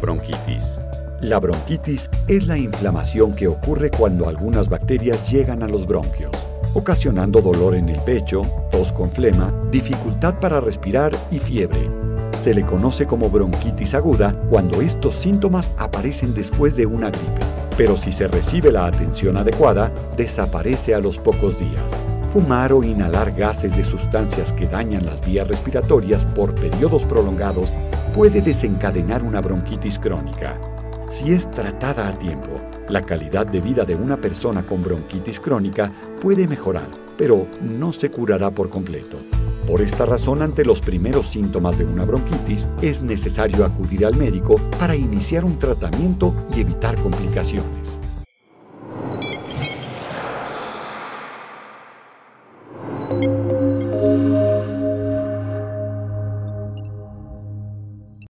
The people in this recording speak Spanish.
bronquitis. La bronquitis es la inflamación que ocurre cuando algunas bacterias llegan a los bronquios, ocasionando dolor en el pecho, tos con flema, dificultad para respirar y fiebre. Se le conoce como bronquitis aguda cuando estos síntomas aparecen después de una gripe, pero si se recibe la atención adecuada, desaparece a los pocos días. Fumar o inhalar gases de sustancias que dañan las vías respiratorias por periodos prolongados puede desencadenar una bronquitis crónica. Si es tratada a tiempo, la calidad de vida de una persona con bronquitis crónica puede mejorar, pero no se curará por completo. Por esta razón, ante los primeros síntomas de una bronquitis, es necesario acudir al médico para iniciar un tratamiento y evitar complicaciones.